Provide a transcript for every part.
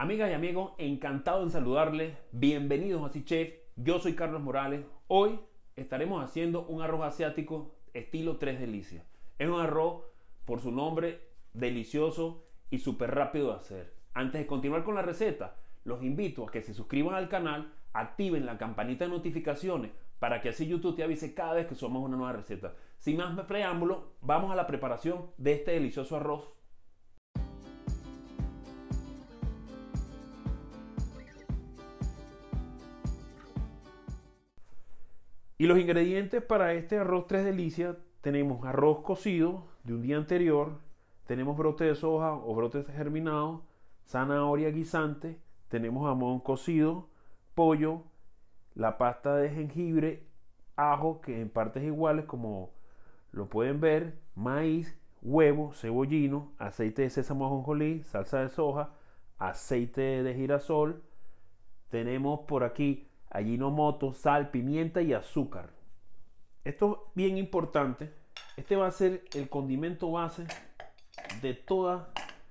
Amigas y amigos, encantado en saludarles. Bienvenidos a Chef. Yo soy Carlos Morales. Hoy estaremos haciendo un arroz asiático estilo Tres Delicias. Es un arroz, por su nombre, delicioso y súper rápido de hacer. Antes de continuar con la receta, los invito a que se suscriban al canal, activen la campanita de notificaciones para que así YouTube te avise cada vez que subamos una nueva receta. Sin más preámbulo, vamos a la preparación de este delicioso arroz. Y los ingredientes para este arroz Tres Delicias: tenemos arroz cocido de un día anterior, tenemos brote de soja o brotes germinados, zanahoria guisante, tenemos jamón cocido, pollo, la pasta de jengibre, ajo que en partes iguales como lo pueden ver, maíz, huevo, cebollino, aceite de sésamo ajonjolí, salsa de soja, aceite de girasol. Tenemos por aquí ajinomoto, sal, pimienta y azúcar. Esto es bien importante. Este va a ser el condimento base de todas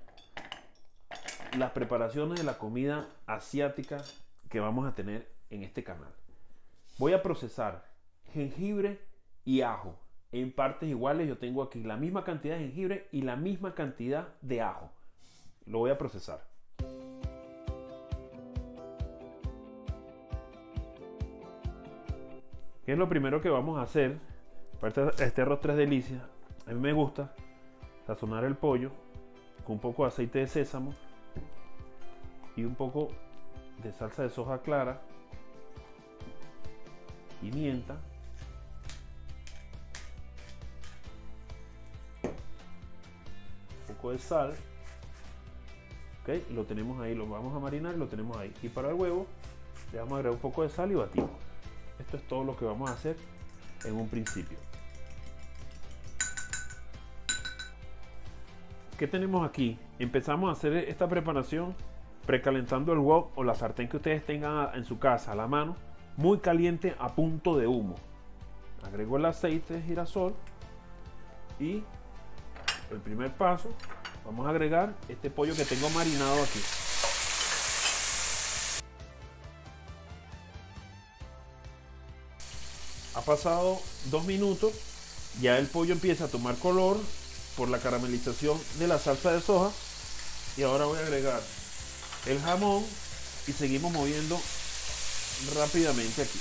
las preparaciones de la comida asiática que vamos a tener en este canal. Voy a procesar jengibre y ajo en partes iguales. Yo tengo aquí la misma cantidad de jengibre y la misma cantidad de ajo. Lo voy a procesar. ¿Qué es lo primero que vamos a hacer para este arroz Tres Delicias? A mí me gusta sazonar el pollo con un poco de aceite de sésamo y un poco de salsa de soja clara, pimienta, un poco de sal. Ok, y lo tenemos ahí, lo vamos a marinar y lo tenemos ahí. Y para el huevo le vamos a agregar un poco de sal y batimos. Esto es todo lo que vamos a hacer en un principio. ¿Qué tenemos aquí? Empezamos a hacer esta preparación precalentando el wok o la sartén que ustedes tengan en su casa a la mano, muy caliente a punto de humo. Agrego el aceite de girasol y el primer paso, vamos a agregar este pollo que tengo marinado aquí. Ha pasado 2 minutos, ya el pollo empieza a tomar color por la caramelización de la salsa de soja. Y ahora voy a agregar el jamón y seguimos moviendo rápidamente aquí.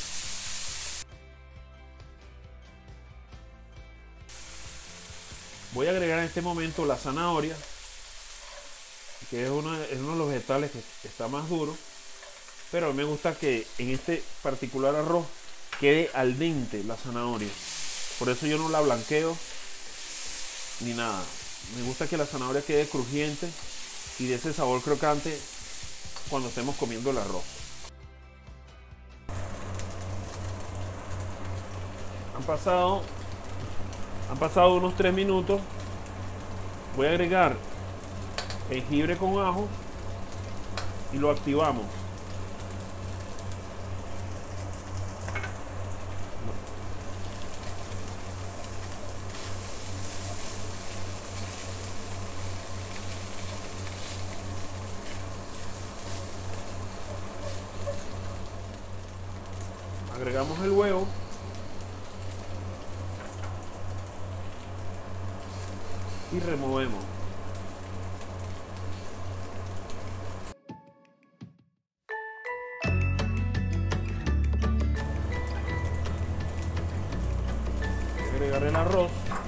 Voy a agregar en este momento la zanahoria, que es uno de los vegetales que está más duro, pero a mí me gusta que en este particular arroz quede al dente la zanahoria. Por eso yo no la blanqueo ni nada. Me gusta que la zanahoria quede crujiente y de ese sabor crocante cuando estemos comiendo el arroz. Han pasado unos 3 minutos. Voy a agregar jengibre con ajo y lo activamos. Agregamos el huevo y removemos. Agregar el arroz.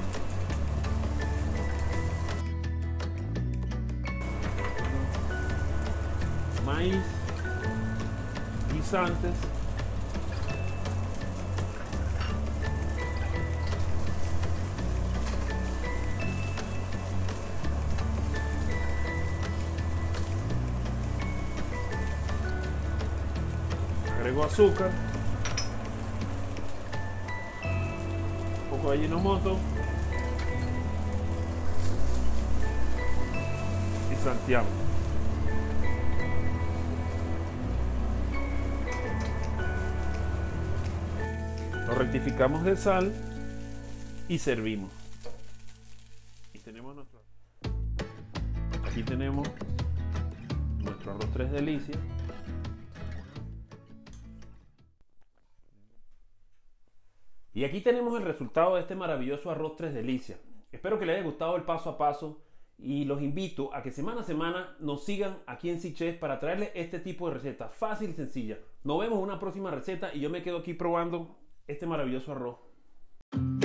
Maíz, guisantes, agrego azúcar, un poco de ajinomoto y salteamos. Lo rectificamos de sal y servimos. Y tenemos aquí tenemos nuestro arroz tres delicias. Y aquí tenemos el resultado de este maravilloso arroz tres delicias. Espero que les haya gustado el paso a paso y los invito a que semana a semana nos sigan aquí en SeaChef para traerles este tipo de recetas fácil y sencilla. Nos vemos en una próxima receta y yo me quedo aquí probando este maravilloso arroz.